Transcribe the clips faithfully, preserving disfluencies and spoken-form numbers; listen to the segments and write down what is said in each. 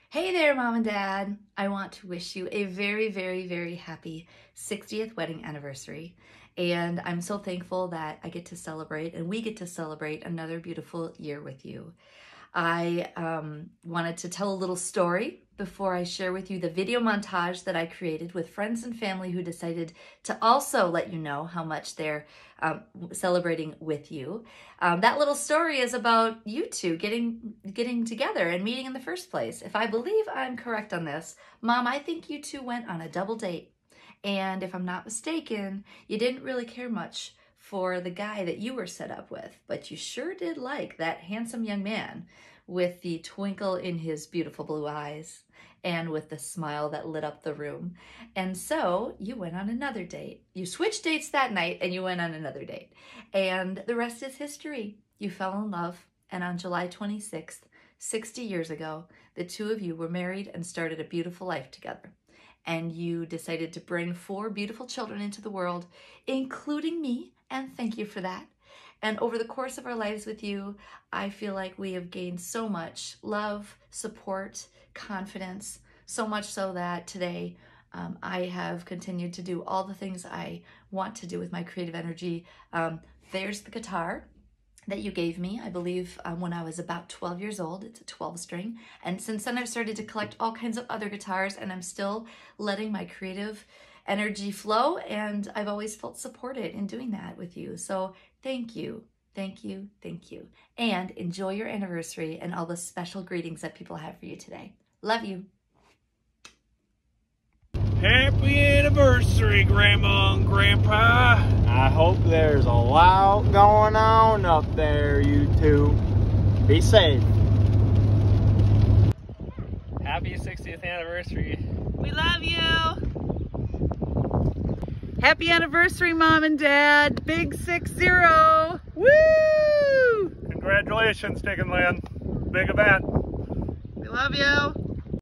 Hey there, Mom and Dad. I want to wish you a very, very, very happy sixtieth wedding anniversary. And I'm so thankful that I get to celebrate and we get to celebrate another beautiful year with you. I um, wanted to tell a little story before I share with you the video montage that I created with friends and family who decided to also let you know how much they're um, celebrating with you. Um, that little story is about you two getting getting together and meeting in the first place. If I believe I'm correct on this, Mom, I think you two went on a double date. And if I'm not mistaken, you didn't really care much for the guy that you were set up with, but you sure did like that handsome young man with the twinkle in his beautiful blue eyes and with the smile that lit up the room. And so you went on another date. You switched dates that night and you went on another date. And the rest is history. You fell in love, and on July twenty-sixth, sixty years ago, the two of you were married and started a beautiful life together. And you decided to bring four beautiful children into the world, including me, and thank you for that. And over the course of our lives with you, I feel like we have gained so much love, support, confidence, so much so that today um, I have continued to do all the things I want to do with my creative energy. Um, there's the guitar that you gave me, I believe, um, when I was about twelve years old. It's a twelve string. And since then I've started to collect all kinds of other guitars, and I'm still letting my creative energy flow, and I've always felt supported in doing that with you. So thank you, thank you, thank you. And enjoy your anniversary and all the special greetings that people have for you today. Love you. Happy anniversary, Grandma and Grandpa. I hope there's a lot going on up there, you two. Be safe. Happy sixtieth anniversary. We love you. Happy anniversary, Mom and Dad. Big six zero. Woo! Congratulations, Dick Lynn. Big event. We love you.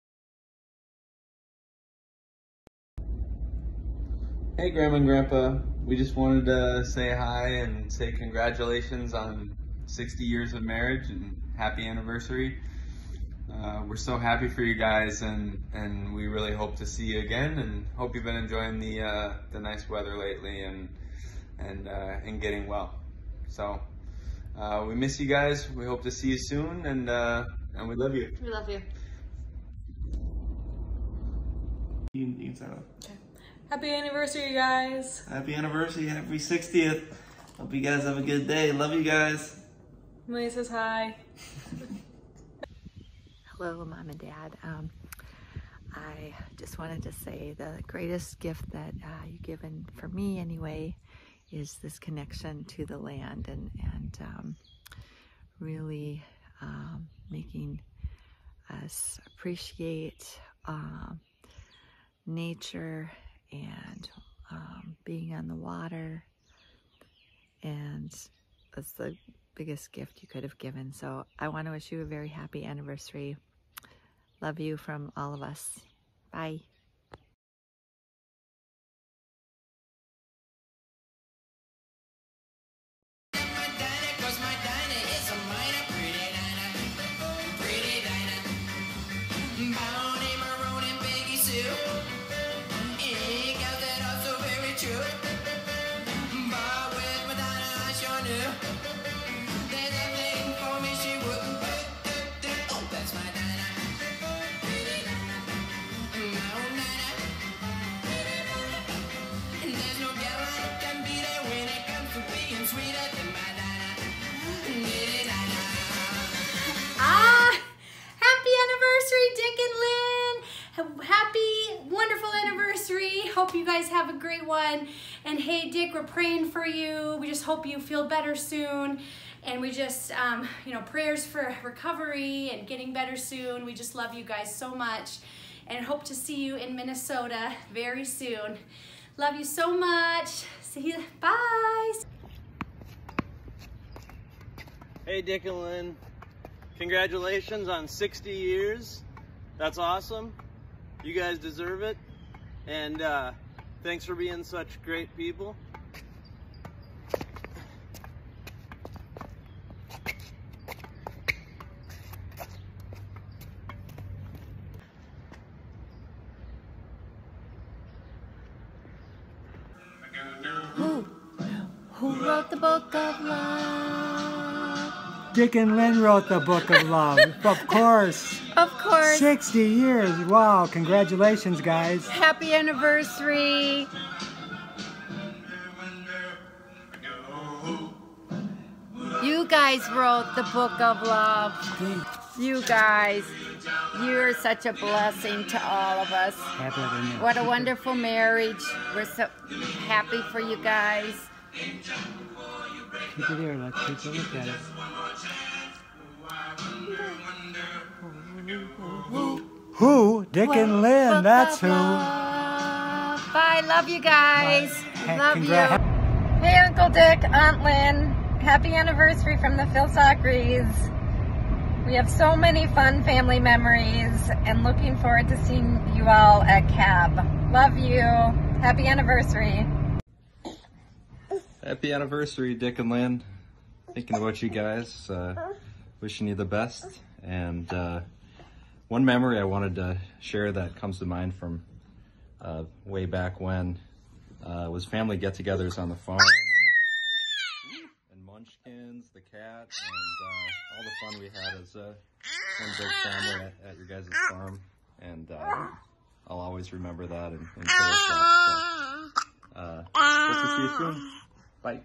Hey Grandma and Grandpa, we just wanted to say hi and say congratulations on sixty years of marriage and happy anniversary. Uh, we're so happy for you guys, and, and we really hope to see you again, and hope you've been enjoying the uh, the nice weather lately and and uh, and getting well. So uh, we miss you guys. We hope to see you soon, and uh, and we love you. We love you. You, you can start off. Okay. Happy anniversary, you guys. Happy anniversary, happy sixtieth. Hope you guys have a good day. Love you guys. Emily says hi. Hello, Mom and Dad. Um, I just wanted to say the greatest gift that uh, you've given, for me anyway, is this connection to the land, and, and um, really um, making us appreciate um, nature and um, being on the water, and that's the biggest gift you could have given. So I want to wish you a very happy anniversary. Love you from all of us. Bye. Happy, wonderful anniversary. Hope you guys have a great one. And hey, Dick, we're praying for you. We just hope you feel better soon. And we just, um, you know, prayers for recovery and getting better soon. We just love you guys so much and hope to see you in Minnesota very soon. Love you so much. See you. Bye. Hey, Dick and Lynn. Congratulations on sixty years. That's awesome. You guys deserve it. And uh, thanks for being such great people. wrote the book of love. Dick and Lynn wrote the book of love. Of course. Of course. sixty years. Wow. Congratulations, guys. Happy anniversary. You guys wrote the book of love. You guys, you're such a blessing to all of us. Happy anniversary. What a wonderful marriage. We're so happy for you guys. Keep it here. Let's take a look at it. Who? Dick Book and Lynn. That's of who. love. Bye. Love you guys. Hey, Love congra- you. Hey, Uncle Dick, Aunt Lynn. Happy anniversary from the Phil Sakrys. We have so many fun family memories and looking forward to seeing you all at C A B. Love you. Happy anniversary. Happy anniversary, Dick and Lynn. Thinking about you guys. Uh, wishing you the best. And uh, one memory I wanted to share that comes to mind from uh, way back when uh, was family get-togethers on the farm. Munchkins, the cat, and uh, all the fun we had as uh, one big family at, at your guys' farm. And uh, I'll always remember that and, and cherish that. So, uh, hope to see you soon. Bye.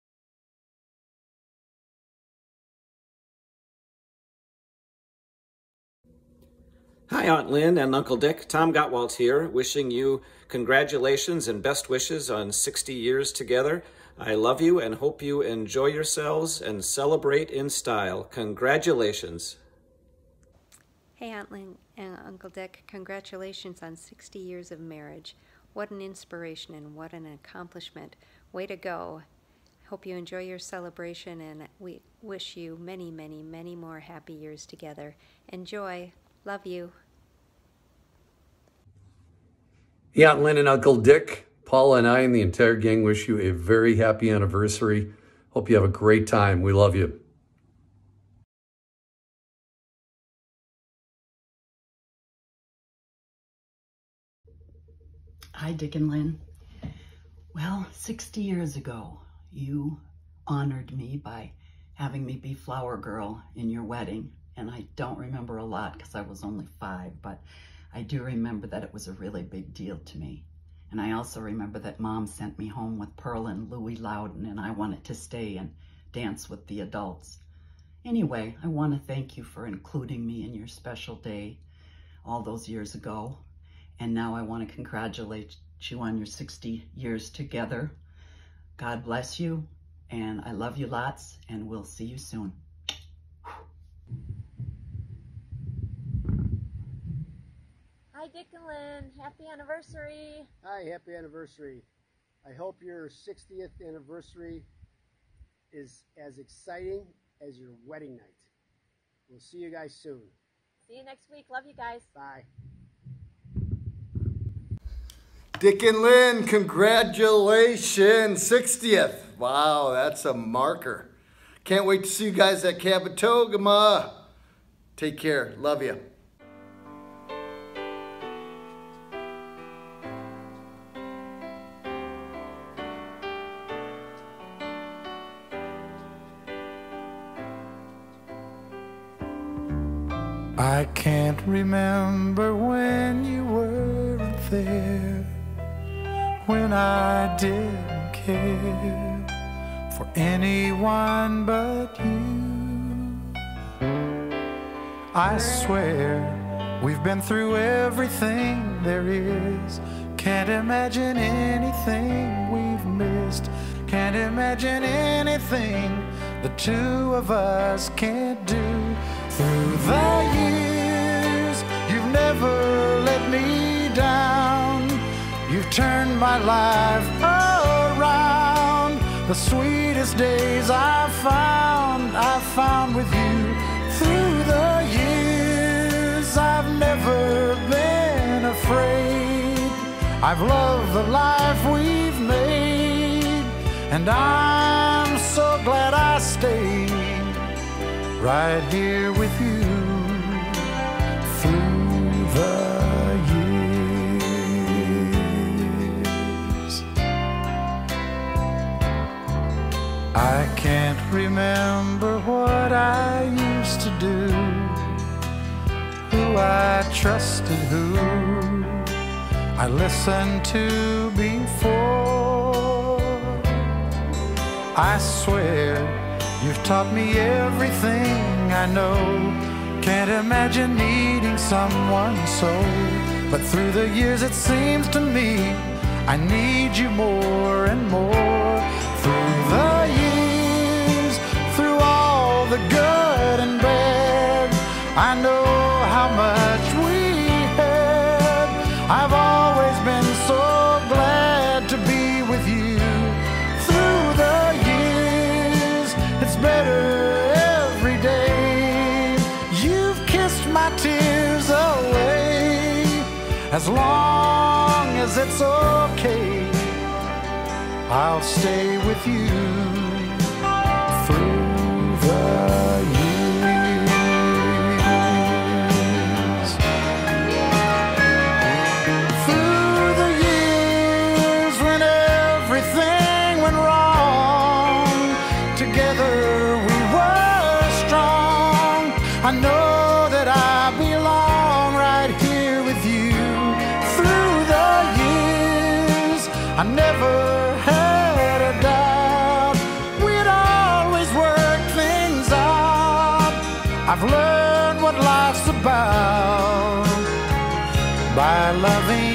Hi, Aunt Lynn and Uncle Dick. Tom Gottwald here, wishing you congratulations and best wishes on sixty years together. I love you and hope you enjoy yourselves and celebrate in style. Congratulations. Hey, Aunt Lynn and Uncle Dick, congratulations on sixty years of marriage. What an inspiration and what an accomplishment. Way to go. Hope you enjoy your celebration, and we wish you many, many, many more happy years together. Enjoy. Love you. Hey, Aunt Lynn and Uncle Dick. Paula and I and the entire gang wish you a very happy anniversary. Hope you have a great time. We love you. Hi, Dick and Lynn. Well, sixty years ago, you honored me by having me be flower girl in your wedding. And I don't remember a lot because I was only five, but I do remember that it was a really big deal to me. And I also remember that Mom sent me home with Pearl and Louie Loudon, and I wanted to stay and dance with the adults. Anyway, I want to thank you for including me in your special day all those years ago. And now I want to congratulate you on your sixty years together. God bless you, and I love you lots, and we'll see you soon. Hi, Dick and Lynn. Happy anniversary. Hi, happy anniversary. I hope your sixtieth anniversary is as exciting as your wedding night. We'll see you guys soon. See you next week. Love you guys. Bye. Dick and Lynn, congratulations, sixtieth. Wow, that's a marker. Can't wait to see you guys at Capitogama. Take care. Love you. I can't remember when you weren't there, when I didn't care for anyone but you. I swear we've been through everything there is. Can't imagine anything we've missed. Can't imagine anything the two of us can't do. Through the years, you've never let me down. You've turned my life around. The sweetest days I've found, I've found with you. Through the years, I've never been afraid. I've loved the life we've made, and I'm so glad I stayed right here with you through the years. remember what I used to do, who I trusted, who I listened to before. I swear you've taught me everything I know. Can't imagine needing someone so, but through the years it seems to me I need you more and more. Through the years, through all the good and bad, I know how much we had. I've always been so glad to be with you. Through the years, it's better every day. You've kissed my tears away. As long as it's okay, I'll stay with you through the years. Through the years when everything went wrong, together we were strong. I know that I belong right here with you. Through the years, I never had a doubt we'd always work things out. I've learned what life's about by loving